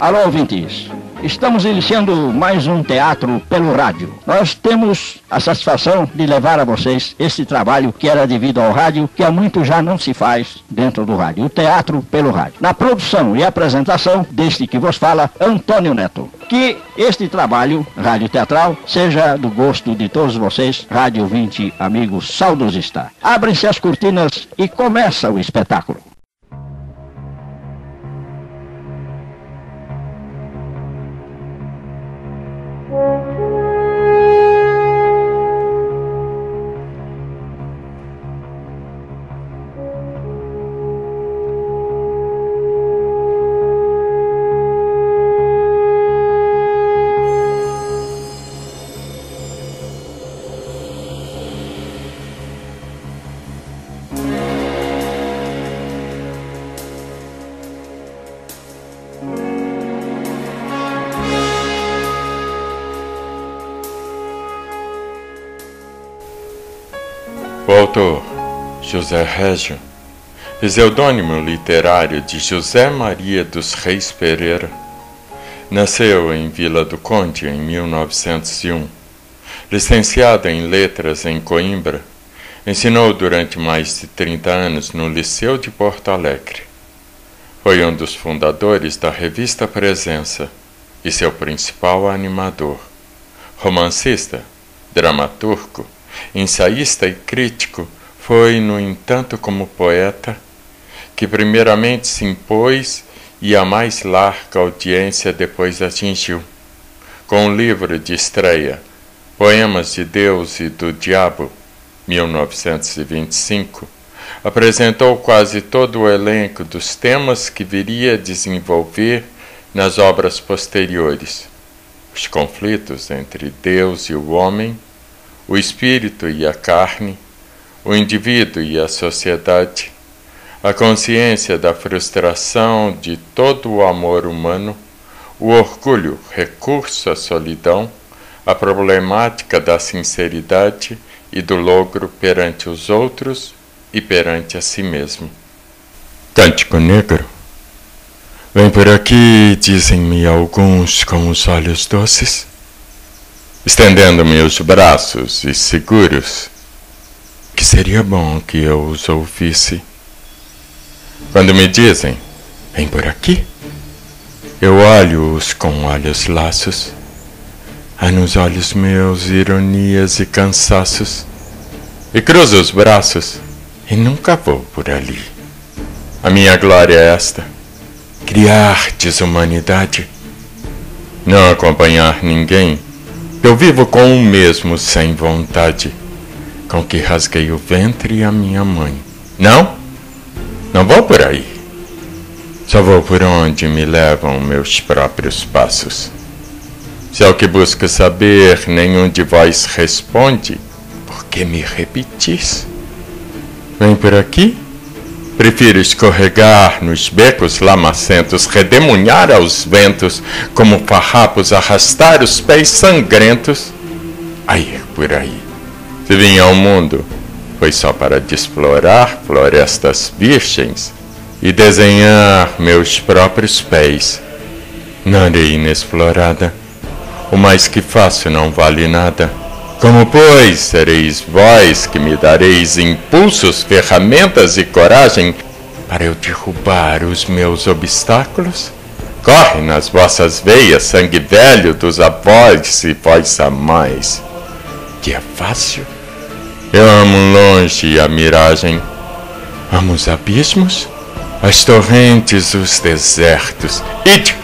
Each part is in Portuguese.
Alô, ouvintes. Estamos iniciando mais um teatro pelo rádio. Nós temos a satisfação de levar a vocês esse trabalho que era devido ao rádio, que há muito já não se faz dentro do rádio. O teatro pelo rádio. Na produção e apresentação deste que vos fala, Antônio Neto. Que este trabalho, rádio teatral, seja do gosto de todos vocês, rádio ouvinte, amigos saudosista. Abrem-se as cortinas e começa o espetáculo. O autor, José Régio, pseudônimo literário de José Maria dos Reis Pereira, nasceu em Vila do Conde em 1901. Licenciado em Letras em Coimbra, ensinou durante mais de 30 anos no Liceu de Porto Alegre. Foi um dos fundadores da revista Presença e seu principal animador. Romancista, dramaturgo, ensaísta e crítico, foi, no entanto, como poeta, que primeiramente se impôs e a mais larga audiência depois atingiu. Com o livro de estreia Poemas de Deus e do Diabo, 1925, apresentou quase todo o elenco dos temas que viria a desenvolver nas obras posteriores: os conflitos entre Deus e o homem, o espírito e a carne, o indivíduo e a sociedade, a consciência da frustração de todo o amor humano, o orgulho, recurso à solidão, a problemática da sinceridade e do logro perante os outros e perante a si mesmo. Cântico Negro. Vem por aqui, dizem-me alguns com os olhos doces, estendendo-me os braços e seguros, que seria bom que eu os ouvisse. Quando me dizem, vem por aqui, eu olho-os com olhos laços. Há nos olhos meus ironias e cansaços, e cruzo os braços e nunca vou por ali. A minha glória é esta: criar desumanidade, não acompanhar ninguém. Eu vivo com o mesmo sem vontade, com que rasguei o ventre a minha mãe. Não vou por aí. Só vou por onde me levam meus próprios passos. Se ao que busco saber nenhum de vós responde, por que me repetis? Vem por aqui? Prefiro escorregar nos becos lamacentos, redemoinhar aos ventos, como farrapos arrastar os pés sangrentos, a ir por aí. Se vim ao mundo, foi só para explorar florestas virgens e desenhar meus próprios pés na areia inexplorada. O mais que faço não vale nada. Como, pois, sereis vós que me dareis impulsos, ferramentas e coragem para eu derrubar os meus obstáculos? Corre nas vossas veias sangue velho dos avós e vós amais, que é fácil. Eu amo longe a miragem, amo os abismos, as torrentes, os desertos. Ide!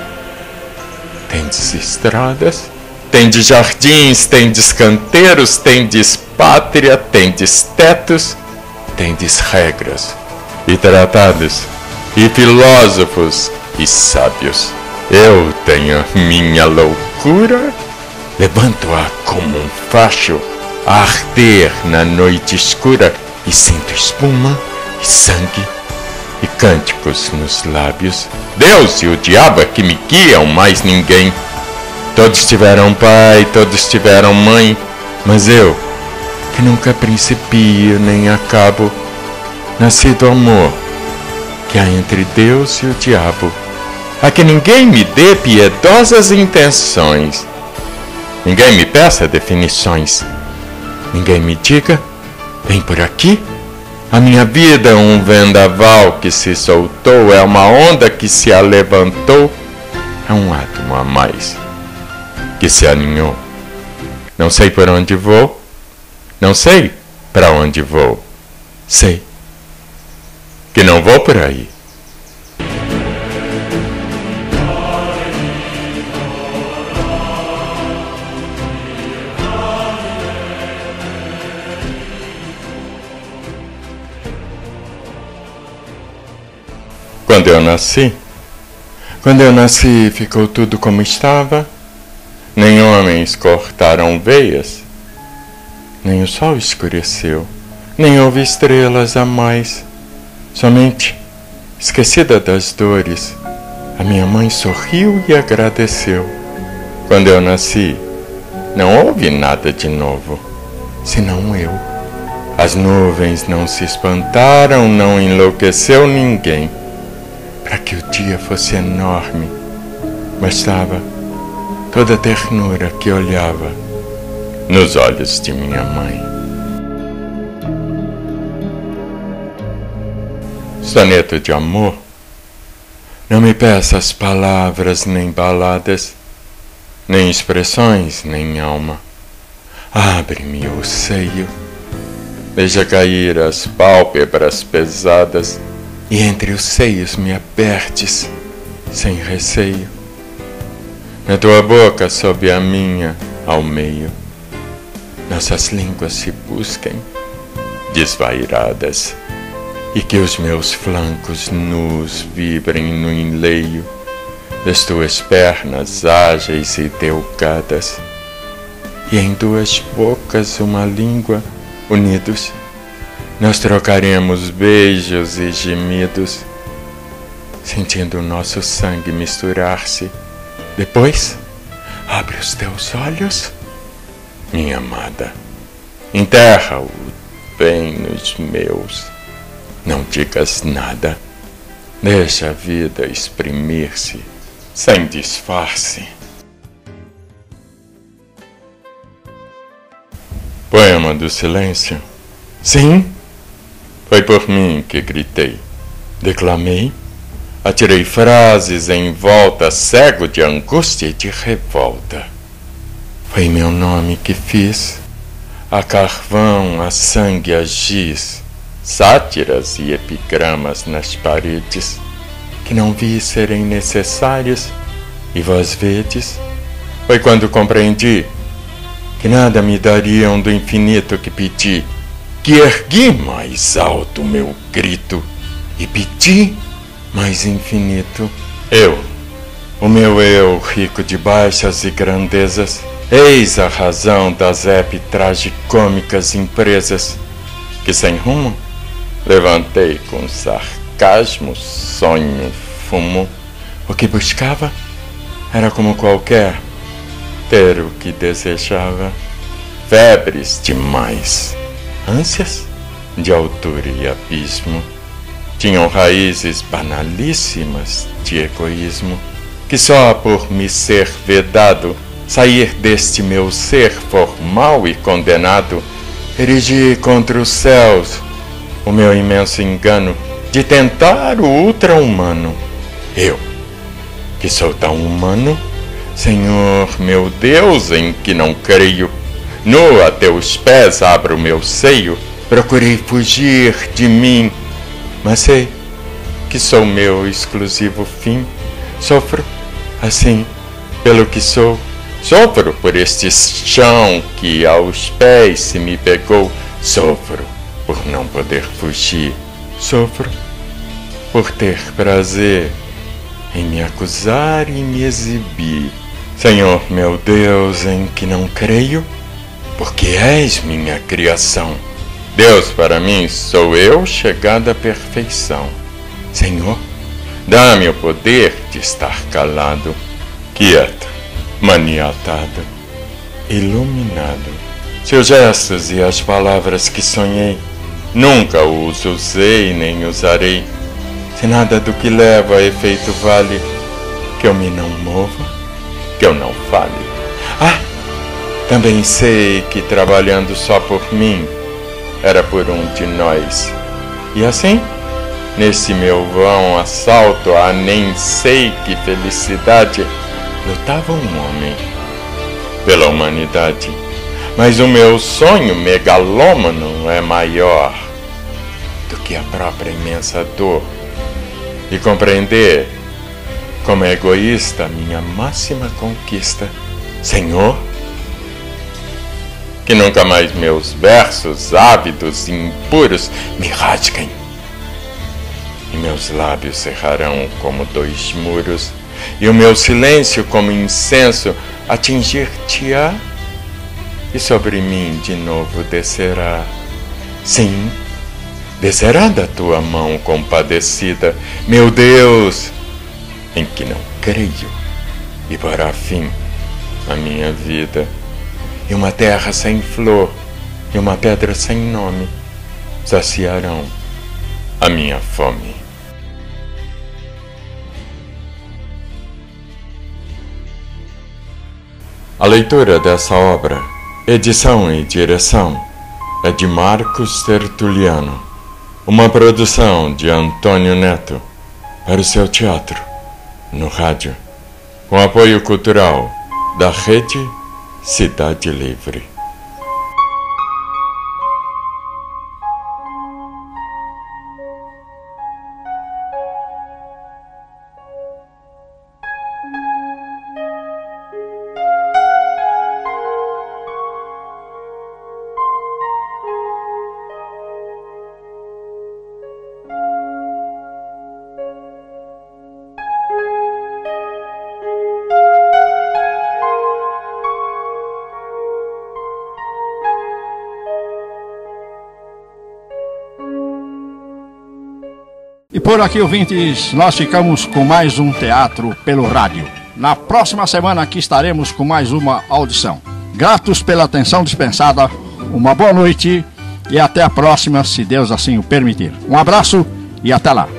Tendes estradas? Tendes jardins, tendes canteiros, tendes pátria, tendes tetos, tendes regras, e tratados, e filósofos, e sábios. Eu tenho minha loucura, levanto-a como um facho, a arder na noite escura, e sinto espuma, e sangue, e cânticos nos lábios. Deus e o diabo é que me guiam, mais ninguém. Todos tiveram pai, todos tiveram mãe, mas eu, que nunca principio nem acabo, nasci do amor que há entre Deus e o diabo, a que ninguém me dê piedosas intenções. Ninguém me peça definições. Ninguém me diga, vem por aqui. A minha vida é um vendaval que se soltou, é uma onda que se alevantou, é um átomo a mais que se aninhou. Não sei por onde vou, não sei para onde vou, sei que não vou por aí. Quando eu nasci, ficou tudo como estava. Nem homens cortaram veias, nem o sol escureceu, nem houve estrelas a mais. Somente, esquecida das dores, a minha mãe sorriu e agradeceu. Quando eu nasci, não houve nada de novo, senão eu. As nuvens não se espantaram, não enlouqueceu ninguém. Para que o dia fosse enorme, bastava toda a ternura que olhava nos olhos de minha mãe. Soneto de amor, não me peças palavras nem baladas, nem expressões nem alma. Abre-me o seio, deixa cair as pálpebras pesadas, e entre os seios me apertes, sem receio. Na tua boca, sob a minha, ao meio, nossas línguas se busquem, desvairadas, e que os meus flancos nus vibrem no enleio das tuas pernas ágeis e delgadas, e em duas bocas uma língua, unidos, nós trocaremos beijos e gemidos, sentindo o nosso sangue misturar-se. Depois, abre os teus olhos, minha amada, enterra-o bem nos meus. Não digas nada, deixa a vida exprimir-se, sem disfarce. Poema do silêncio? Sim, foi por mim que gritei, declamei, atirei frases em volta, cego de angústia e de revolta. Foi meu nome que fiz, a carvão, a sangue, a giz, sátiras e epigramas nas paredes, que não vi serem necessários, e vós vedes. Foi quando compreendi que nada me dariam do infinito que pedi, que ergui mais alto meu grito e pedi mais infinito. O meu eu, rico de baixas e grandezas, eis a razão das tragicômicas empresas, que sem rumo levantei com sarcasmo, sonho, fumo. O que buscava era como qualquer, ter o que desejava, febres demais, ânsias de altura e abismo, tinham raízes banalíssimas de egoísmo, que só por me ser vedado sair deste meu ser formal e condenado, erigi contra os céus o meu imenso engano de tentar o ultra-humano. Eu, que sou tão humano, Senhor meu Deus, em que não creio, nu a teus pés abro meu seio, procurei fugir de mim, mas sei que sou meu exclusivo fim. Sofro assim pelo que sou, sofro por este chão que aos pés se me pegou, sofro por não poder fugir, sofro por ter prazer em me acusar e me exibir. Senhor meu Deus, em que não creio, porque és minha criação. Deus para mim sou eu chegado à perfeição. Senhor, dá-me o poder de estar calado, quieto, maniatado, iluminado. Se os gestos e as palavras que sonhei, nunca os usei nem usarei. Se nada do que levo a efeito vale, que eu me não mova, que eu não fale. Também sei que trabalhando só por mim, era por um de nós. E assim, nesse meu vão assalto a nem sei que felicidade, lutava um homem pela humanidade. Mas o meu sonho megalômano é maior do que a própria imensa dor. E compreender como é egoísta a minha máxima conquista. Senhor, que nunca mais meus versos ávidos e impuros me rasguem, e meus lábios cerrarão como 2 muros, e o meu silêncio como incenso atingir-te-á, e sobre mim de novo descerá. Sim, descerá da tua mão compadecida, meu Deus, em que não creio, e porá fim a minha vida. E uma terra sem flor e uma pedra sem nome saciarão a minha fome. A leitura dessa obra, edição e direção, é de Marcos Tertuliano, uma produção de Antônio Neto para o seu teatro, no rádio, com apoio cultural da Rede Cidade Livre. E por aqui, ouvintes, nós ficamos com mais um teatro pelo rádio. Na próxima semana aqui estaremos com mais uma audição. Gratos pela atenção dispensada, uma boa noite e até a próxima, se Deus assim o permitir. Um abraço e até lá.